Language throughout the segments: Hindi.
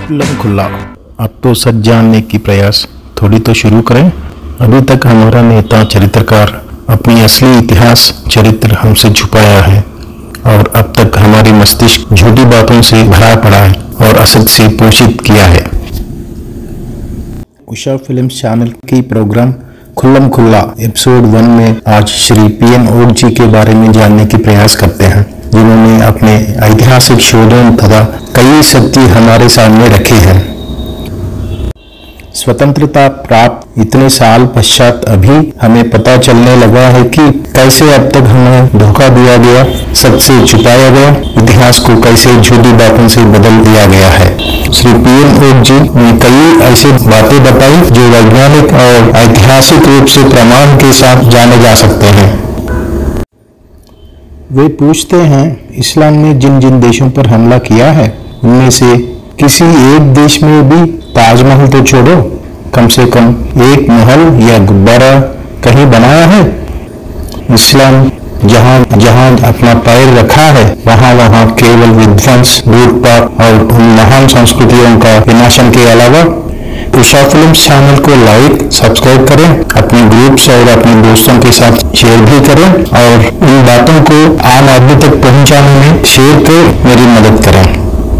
खुल्लम खुल्ला। अब तो सच जानने की प्रयास थोड़ी तो शुरू करें। अभी तक हमारा नेता चरित्रकार अपनी असली इतिहास चरित्र हमसे छुपाया है और अब तक हमारी मस्तिष्क झूठी बातों से भरा पड़ा है और असत से पोषित किया है। उषा फिल्म्स चैनल की प्रोग्राम खुल्लम खुल्ला एपिसोड 1 में आज श्री पीएन ओक जी के बारे में जानने की प्रयास करते हैं, जिन्होंने अपने ऐतिहासिक शोधों तथा कई सत्य हमारे सामने रखे हैं। स्वतंत्रता प्राप्त इतने साल पश्चात अभी हमें पता चलने लगा है कि कैसे अब तक हमें धोखा दिया गया, सच से छुपाया गया, इतिहास को कैसे झूठी बातों से बदल दिया गया है। श्री पीएन ओक जी ने कई ऐसी बातें बताई जो वैज्ञानिक और ऐतिहासिक रूप से प्रमाण के साथ जाने जा सकते हैं। वे पूछते हैं, इस्लाम ने जिन जिन देशों पर हमला किया है उनमें से किसी एक देश में भी ताजमहल तो छोड़ो, कम से कम एक महल या गुब्बारा कहीं बनाया है? इस्लाम जहां जहां अपना पैर रखा है वहां वहां केवल विध्वंस, लूटपाट और उन महान संस्कृतियों का विनाशन के अलावा। उषा फिल्म्स चैनल को लाइक, सब्सक्राइब करें, अपने ग्रुप्स और अपने दोस्तों के साथ शेयर भी करें और इन बातों को आम आदमी तक पहुंचाने में शेयर कर मेरी मदद करें।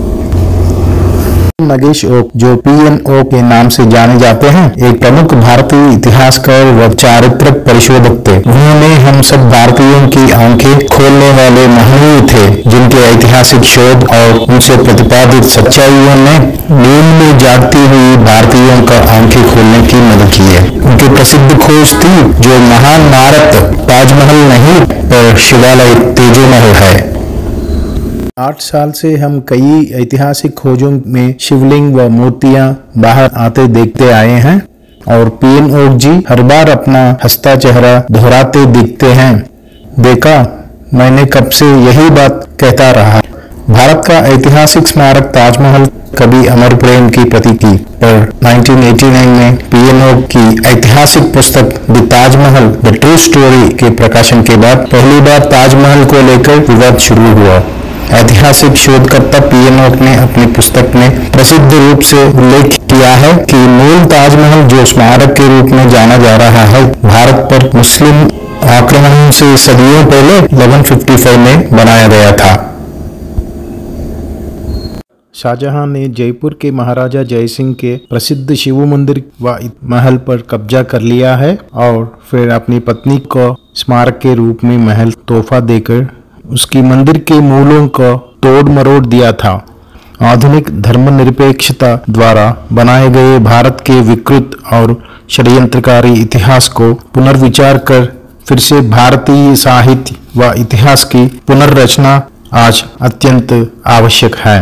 नगेश ओक, जो पीएन ओक के नाम से जाने जाते हैं, एक प्रमुख भारतीय इतिहासकार व चारित्रिक परिशोधक थे। उन्होंने हम सब भारतीयों की आंखें खोलने वाले महनीय थे, जिनके ऐतिहासिक शोध और उनसे प्रतिपादित सच्चाइयों ने नींद में जागती हुई भारतीयों का आंखें खोलने की मदद की है। उनकी प्रसिद्ध खोज थी जो महान इमारत ताजमहल नहीं पर शिवालय तेजोमहल है। 8 साल से हम कई ऐतिहासिक खोजों में शिवलिंग व मूर्तियां बाहर आते देखते आए हैं और पीएन ओक जी हर बार अपना हंसता चेहरा दोहराते दिखते हैं। देखा, मैंने कब से यही बात कहता रहा। भारत का ऐतिहासिक स्मारक ताजमहल कभी अमर प्रेम की प्रतीक थी, पर 1989 में पीएन ओक की ऐतिहासिक पुस्तक the Taj Mahal the true story के प्रकाशन के बाद पहली बार ताजमहल को लेकर विवाद शुरू हुआ। ऐतिहासिक शोधकर्ता पीएन ओक ने अपनी पुस्तक में प्रसिद्ध रूप से उल्लेख किया है कि मूल ताजमहल जो स्मारक के रूप में जाना जा रहा है, भारत पर मुस्लिम आक्रमण से सदियों पहले 1155 में बनाया गया था। शाहजहां ने जयपुर के महाराजा जयसिंह के प्रसिद्ध शिव मंदिर व महल पर कब्जा कर लिया है और फिर अपनी पत्नी को स्मारक के रूप में महल तोहफा देकर उसकी मंदिर के मूलों को तोड़ मरोड़ दिया था। आधुनिक धर्मनिरपेक्षता द्वारा बनाए गए भारत के विकृत और षड्यंत्रकारी इतिहास को पुनर्विचार कर फिर से भारतीय साहित्य व इतिहास की पुनर्रचना आज अत्यंत आवश्यक है।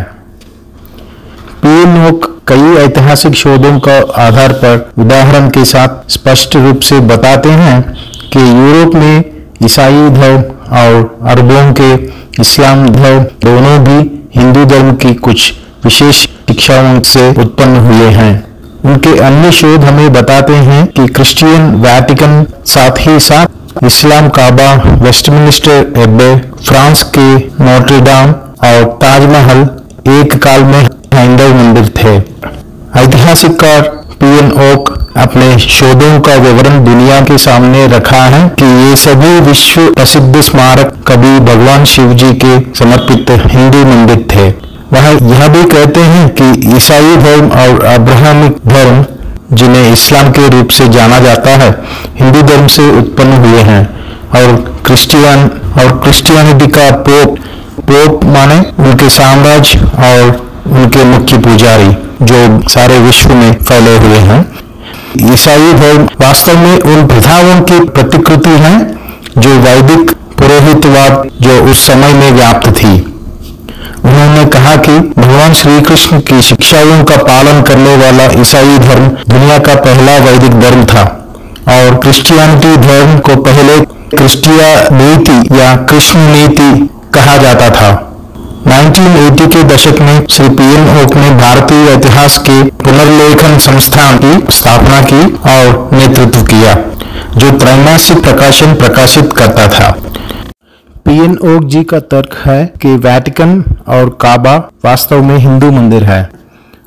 पीएन ओक कई ऐतिहासिक शोधों का आधार पर उदाहरण के साथ स्पष्ट रूप से बताते हैं कि यूरोप में ईसाई धर्म और अरबों के इस्लाम धर्म दोनों भी हिंदू धर्म की कुछ विशेष शिक्षाओं से उत्पन्न हुए हैं। उनके अन्य शोध हमें बताते हैं कि क्रिश्चियन वैटिकन, साथ ही साथ इस्लाम काबा, वेस्टमिनिस्टर एब्बे, फ्रांस के नोट्रे-डाम और ताजमहल एक काल में हिंदू मंदिर थे। ऐतिहासिककार पीएन ओक अपने शोधों का विवरण दुनिया के सामने रखा है कि ये सभी विश्व प्रसिद्ध स्मारक कभी भगवान शिव जी के समर्पित हिंदू मंदिर थे। वह यह भी कहते हैं कि ईसाई धर्म और अब्राहमिक धर्म, जिन्हें इस्लाम के रूप से जाना जाता है, हिंदू धर्म से उत्पन्न हुए हैं और क्रिश्चियनिटी का पोप माने उनके साम्राज्य और उनके मुख्य पुजारी जो सारे विश्व में फैले हुए हैं। ईसाई धर्म वास्तव में उन प्रथाओं की प्रतिकृति है जो वैदिक पुरोहितवाद जो उस समय में व्याप्त थी। उन्होंने कहा कि भगवान श्री कृष्ण की शिक्षाओं का पालन करने वाला ईसाई धर्म दुनिया का पहला वैदिक धर्म था और क्रिश्चियनिटी धर्म को पहले क्रिस्टियानिटी या कृष्ण नीति कहा जाता था। 1980 के दशक में श्री पीएन ओक ने भारतीय इतिहास के पुनर्लेखन संस्थान की स्थापना की और नेतृत्व किया, जो त्रैमासिक प्रकाशन प्रकाशित करता था। पीएन ओक जी का तर्क है कि वैटिकन और काबा वास्तव में हिंदू मंदिर है।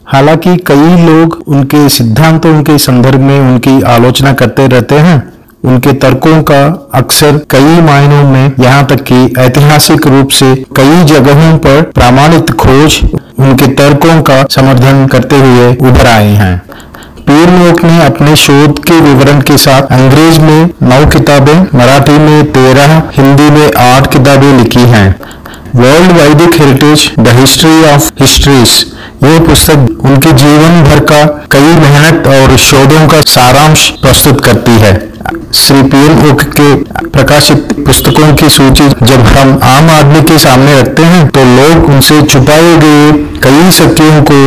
हालांकि कई लोग उनके सिद्धांतों के संदर्भ में उनकी आलोचना करते रहते हैं। उनके तर्कों का अक्सर कई मायनों में, यहाँ तक कि ऐतिहासिक रूप से कई जगहों पर प्रमाणित खोज उनके तर्कों का समर्थन करते हुए उभर आए हैं। पीएन ओक ने अपने शोध के विवरण के साथ अंग्रेज में 9 किताबें, मराठी में 13, हिंदी में 8 किताबें लिखी हैं। World Vedic heritage the history of histories, यह पुस्तक उनके जीवन भर का कई मेहनत और शोधों का सारांश प्रस्तुत करती है। श्री पीएन ओक के प्रकाशित पुस्तकों की सूची जब हम आम आदमी के सामने रखते हैं तो लोग उनसे छुपाए गए कई सत्यों को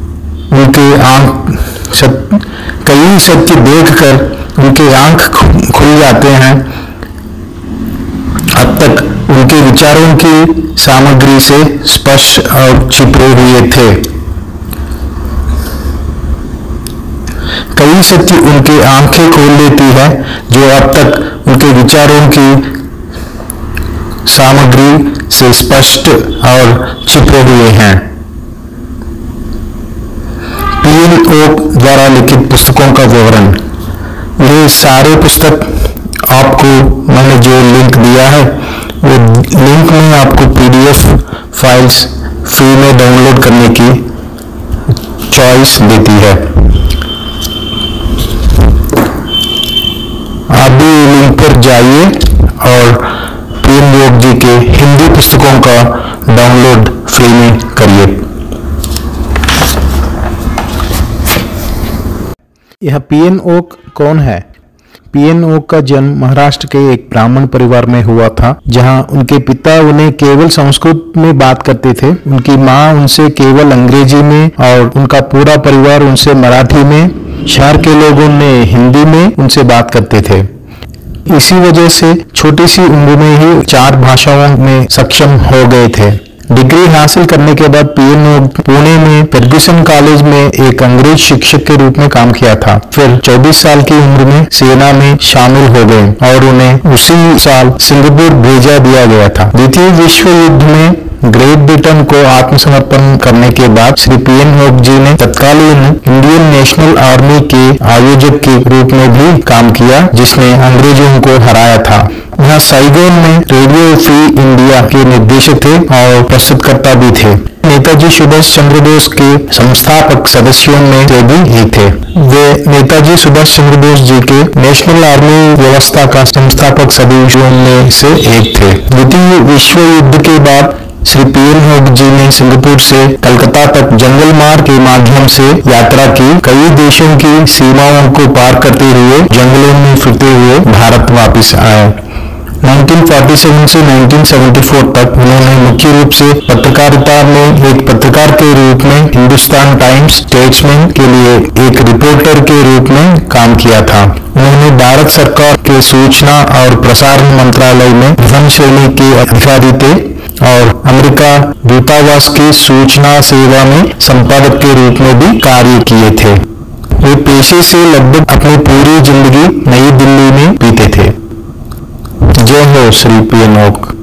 कई सत्य देखकर उनके आंख खुल जाते हैं। अब तक उनके विचारों की सामग्री से स्पष्ट और छिपे हुए थे। कई सत्य उनके आंखें खोल देती है जो अब तक उनके विचारों की सामग्री से स्पष्ट और छिपे हुए हैं। पीएन ओक द्वारा लिखित पुस्तकों का विवरण। ये सारे पुस्तक आपको मैंने जो लिंक दिया है वो लिंक में आपको पीडीएफ फाइल्स फ्री में डाउनलोड करने की चॉइस देती है। आप भी लिंक पर जाइए और पीएन ओक जी के हिंदी पुस्तकों का डाउनलोड फ्री में करिए। यह पीएन ओक कौन है? पीएन ओक का जन्म महाराष्ट्र के एक ब्राह्मण परिवार में हुआ था, जहां उनके पिता उन्हें केवल संस्कृत में बात करते थे। उनकी मां उनसे केवल अंग्रेजी में और उनका पूरा परिवार उनसे मराठी में, शहर के लोग उन्हें हिंदी में उनसे बात करते थे। इसी वजह से छोटी सी उम्र में ही 4 भाषाओं में सक्षम हो गए थे। डिग्री हासिल करने के बाद पीएन ओक पुणे में फर्ग्यूसन कॉलेज में एक अंग्रेज शिक्षक के रूप में काम किया था। फिर 24 साल की उम्र में सेना में शामिल हो गए और उन्हें उसी साल सिंगापुर भेजा दिया गया था। द्वितीय विश्व युद्ध में ग्रेट ब्रिटेन को आत्मसमर्पण करने के बाद श्री पीएन ओक जी ने तत्कालीन इंडियन नेशनल आर्मी के आयोजक के रूप में भी काम किया, जिसने अंग्रेजों को हराया था। यहाँ साइगोन में रेडियो फ्री इंडिया के निर्देशक थे और प्रस्तुतकर्ता भी थे। नेताजी सुभाष चंद्र बोस के संस्थापक सदस्यों में से भी एक थे। वे नेताजी सुभाष चंद्र बोस जी के नेशनल आर्मी व्यवस्था का संस्थापक सदस्यों में से एक थे। द्वितीय विश्व युद्ध के बाद श्री पीएन ओक जी ने सिंगापुर से कलकत्ता तक जंगल मार्ग के माध्यम से यात्रा की। कई देशों की सीमाओं को पार करते हुए जंगलों में फिरते हुए भारत वापस आए। 1947 से 1974 तक उन्होंने मुख्य रूप से पत्रकारिता में एक पत्रकार के रूप में हिंदुस्तान टाइम्स स्टेट्समैन के लिए एक रिपोर्टर के रूप में काम किया था। उन्होंने भारत सरकार के सूचना और प्रसारण मंत्रालय में प्रथम श्रेणी के अधिकारी थे और अमेरिका दूतावास की सूचना सेवा में संपादक के रूप में भी कार्य किए थे। वे पेशे से लगभग अपनी पूरी जिंदगी नई दिल्ली में बीते थे। जय हो श्री पीएन ओक।